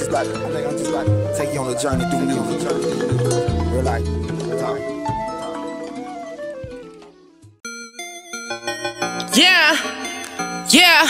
about to take you on a journey through music. Real life. Yeah, yeah.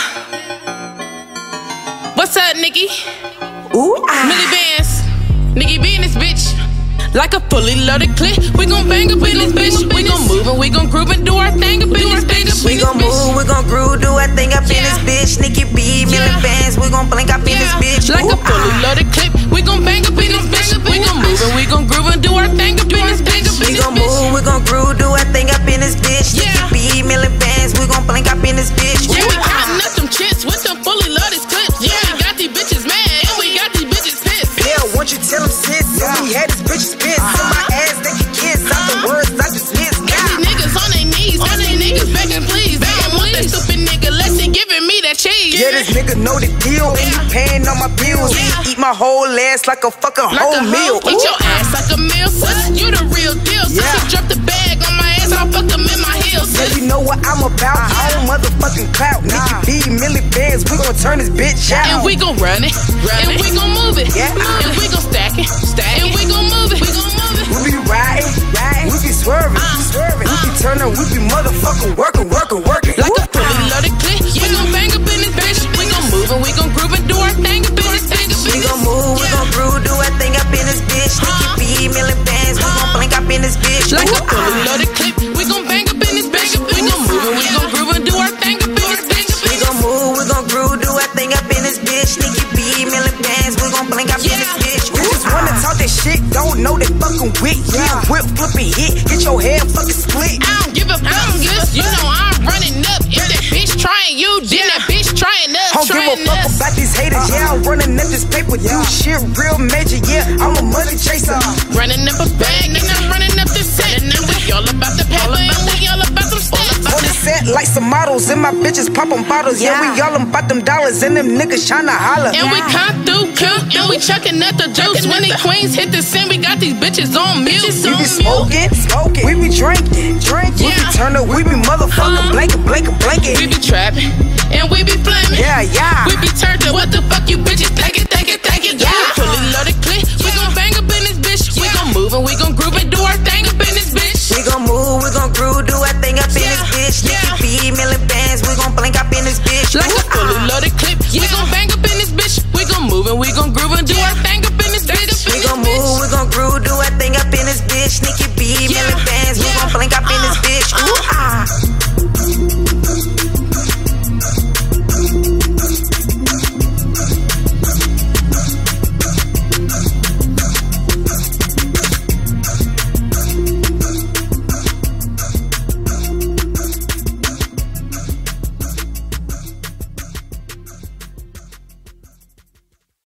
What's up, Nicki? Ooh, Millie Bands, Nicki B in this bitch. Like a fully loaded clip, we gon' bang up in this bitch. We gon' move and we gon' groove and do our thing up in this bitch. We gon' move, we gon' groove, do our thing up in this bitch. Nicki B, Millie Bands, we gon' blink up in this bitch. Like a fully loaded clip, we gon' bang up in this bitch. We gon' move and we gon' groove and do our thing up in this bitch. We gon' move, we gon' groove, do our thing up in this bitch. Nicki B, Millie Bands, we gon' blink up in this bitch. Yeah, we counting up them chits with them fully loaded clips. Yeah, we got these bitches mad and we got these bitches pissed. Yeah, won't you tell them sis, we had these bitches pissed. On my ass, they can kiss, out the words I just miss. These niggas on their knees, all these niggas begging please. They don't want that stupid nigga, less he giving me that cheese. Yeah, this nigga know the deal, and he paying all my bills. Eat my whole ass like a fucking whole meal. Eat your ass like a meal, sis. You the real deal. Sis, you drop the bag on my ass, I'll fuck them in my heels. Yeah, you know what I'm about. I own motherfucking clout. Nicki B, Millie Bands, we gon' turn this bitch out. And we gon' run it, and we gon' move it. And we gon' stack it, and we gon' move it. We be riding, we be swerving, we be turning, we be motherfucking working. Like a fully loaded clip, we gon' bang up in this bitch. We gon' move and we gon' groove and do our thing up in this bitch. We gon' move, we gon' groove, do our thing up in this bitch. Nicki B, Millie Bands, we gon' blink up in this bitch. Like a fully loaded clip, we gon' bang up in this bitch. We gon' move and we gon' groove and do our thing up in this bitch. We gon' move, we gon' groove, do our thing up in this bitch. Nicki B, Millie Bands, we gon' blink up in this bitch. We just wanna talk that shit, don't know they fucking with. Yeah, whip, flip and hit, get your head fucking split. I don't give a fuck, sis. You know I'm running up. If that bitch trying you, then that bitch trying us. Don't give a fuck about these haters. Yeah, I'm running up this paper, do shit real major. Yeah, I'm a money chaser. Running up a bag, and I'm running up the set. And we all about the paper, and we all about them stats. On the set like some models, and my bitches poppin' bottles. Yeah, we all about them dollars, and them niggas tryna holler. And we come through cute, and we chucking at the juice. When the queens hit the scene, we got these bitches on mute. We be smoking, we be drinking. We be turning, we be motherfucking blanking. We be trapping, and we be flaming. Yeah. We be turned up, what the fuck you bitches thinking?